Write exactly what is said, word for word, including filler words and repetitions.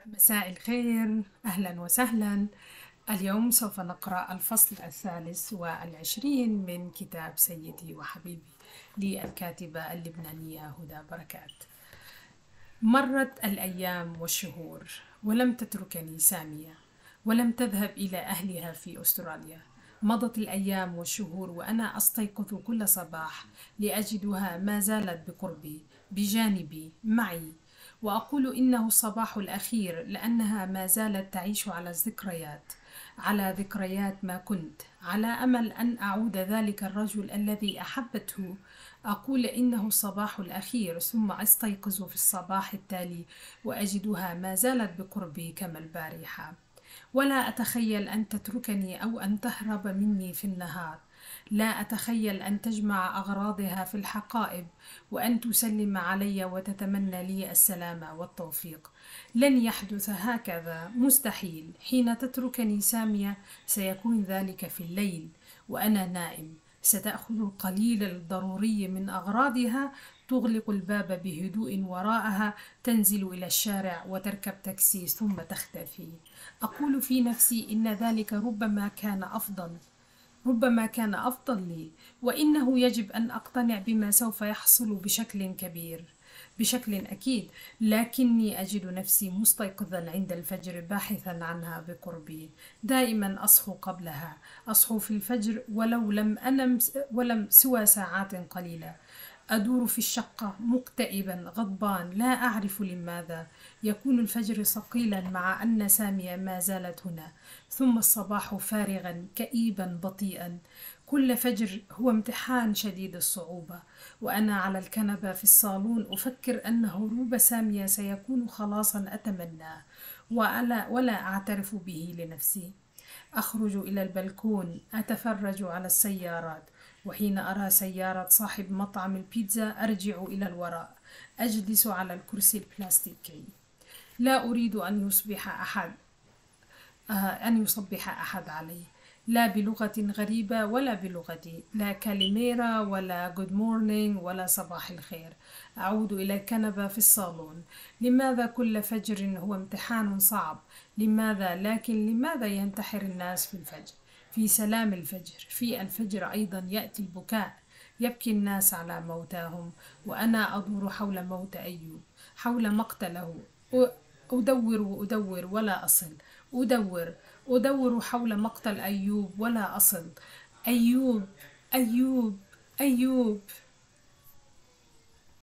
مساء الخير، أهلا وسهلا. اليوم سوف نقرأ الفصل الثالث والعشرين من كتاب سيدي وحبيبي للكاتبة اللبنانية هدى بركات. مرت الأيام والشهور ولم تتركني سامية، ولم تذهب إلى أهلها في أستراليا. مضت الأيام والشهور وأنا أستيقظ كل صباح لأجدها ما زالت بقربي، بجانبي، معي، وأقول إنه الصباح الأخير لأنها ما زالت تعيش على الذكريات، على ذكريات ما كنت، على أمل أن أعود ذلك الرجل الذي أحبته. أقول إنه الصباح الأخير، ثم أستيقظ في الصباح التالي وأجدها ما زالت بقربي كما البارحة. ولا أتخيل أن تتركني أو أن تهرب مني في النهار. لا أتخيل أن تجمع أغراضها في الحقائب وأن تسلم علي وتتمنى لي السلامة والتوفيق. لن يحدث هكذا، مستحيل. حين تتركني سامية سيكون ذلك في الليل وأنا نائم. ستأخذ القليل الضروري من أغراضها، تغلق الباب بهدوء وراءها، تنزل إلى الشارع وتركب تاكسي ثم تختفي. أقول في نفسي إن ذلك ربما كان أفضل، ربما كان أفضل لي، وإنه يجب أن أقتنع بما سوف يحصل بشكل كبير، بشكل أكيد. لكني أجد نفسي مستيقظا عند الفجر باحثا عنها بقربي. دائما أصحو قبلها، أصحو في الفجر ولو لم أنم ولم سوى ساعات قليلة. أدور في الشقة مكتئبا غضبان، لا أعرف لماذا. يكون الفجر ثقيلا مع أن سامية ما زالت هنا، ثم الصباح فارغا كئيبا بطيئا. كل فجر هو امتحان شديد الصعوبة، وأنا على الكنبة في الصالون أفكر أن هروب سامية سيكون خلاصا أتمناه ولا, ولا أعترف به لنفسي. أخرج إلى البلكون أتفرج على السيارات، وحين أرى سيارة صاحب مطعم البيتزا أرجع إلى الوراء، أجلس على الكرسي البلاستيكي. لا أريد أن يصبح أحد آه أن يصبح أحد علي، لا بلغة غريبة ولا بلغتي، لا كاليميرا ولا جود مورنينج ولا صباح الخير. أعود إلى الكنبة في الصالون. لماذا كل فجر هو امتحان صعب؟ لماذا؟ لكن لماذا ينتحر الناس في الفجر؟ في سلام الفجر، في الفجر أيضا يأتي البكاء. يبكي الناس على موتاهم، وأنا أدور حول موت أيوب، حول مقتله. أدور وأدور ولا أصل، أدور أدور حول مقتل أيوب ولا أصل. أيوب أيوب أيوب.